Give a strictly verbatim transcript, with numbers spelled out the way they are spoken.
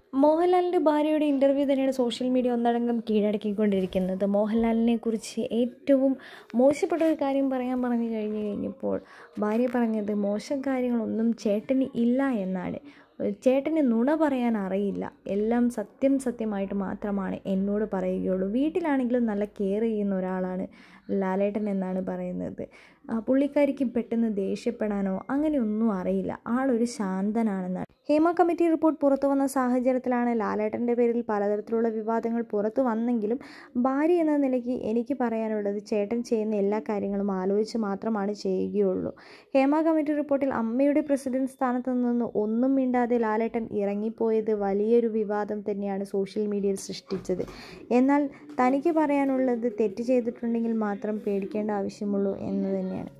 മോഹൻലാലിൻ്റെ ഭാര്യയുടെ ഇൻ്റർവ്യൂ തന്നെയാണ് സോഷ്യൽ മീഡിയ ഒന്നടങ്കം കീഴടക്കിക്കൊണ്ടിരിക്കുന്നത്. മോഹൻലാലിനെ കുറിച്ച് ഏറ്റവും മോശപ്പെട്ട ഒരു കാര്യം പറയാൻ പറഞ്ഞു കഴിഞ്ഞു കഴിഞ്ഞപ്പോൾ ഭാര്യ പറഞ്ഞത് മോശം കാര്യങ്ങളൊന്നും ചേട്ടന് ഇല്ല എന്നാണ്. ചേട്ടന് നുണ പറയാൻ അറിയില്ല, എല്ലാം സത്യം സത്യമായിട്ട് മാത്രമാണ് എന്നോട് പറയുകയുള്ളൂ. വീട്ടിലാണെങ്കിലും നല്ല കെയർ ചെയ്യുന്ന ഒരാളാണ് ലാലേട്ടൻ എന്നാണ് പറയുന്നത്. പുള്ളിക്കാരിക്ക് പെട്ടെന്ന് ദേഷ്യപ്പെടാനോ അങ്ങനെയൊന്നും അറിയില്ല, ആളൊരു ശാന്തനാണെന്നാണ്. ഹേമ കമ്മിറ്റി റിപ്പോർട്ട് പുറത്തു വന്ന സാഹചര്യത്തിലാണ് ലാലേട്ടൻ്റെ പേരിൽ പലതരത്തിലുള്ള വിവാദങ്ങൾ പുറത്തു വന്നെങ്കിലും ഭാര്യ എന്ന നിലയ്ക്ക് എനിക്ക് പറയാനുള്ളത് ചേട്ടൻ ചെയ്യുന്ന എല്ലാ കാര്യങ്ങളും ആലോചിച്ച് മാത്രമാണ് ചെയ്യുകയുള്ളൂ. ഹേമ കമ്മിറ്റി റിപ്പോർട്ടിൽ അമ്മയുടെ പ്രസിഡന്റ് സ്ഥാനത്ത് നിന്ന് ഒന്നും മിണ്ടാതെ ലാലേട്ടൻ ഇറങ്ങിപ്പോയത് വലിയൊരു വിവാദം തന്നെയാണ് സോഷ്യൽ മീഡിയയിൽ സൃഷ്ടിച്ചത്. എന്നാൽ തനിക്ക് പറയാനുള്ളത് തെറ്റ് ചെയ്തിട്ടുണ്ടെങ്കിൽ മാത്രം പേടിക്കേണ്ട ആവശ്യമുള്ളൂ എന്ന് തന്നെയാണ്.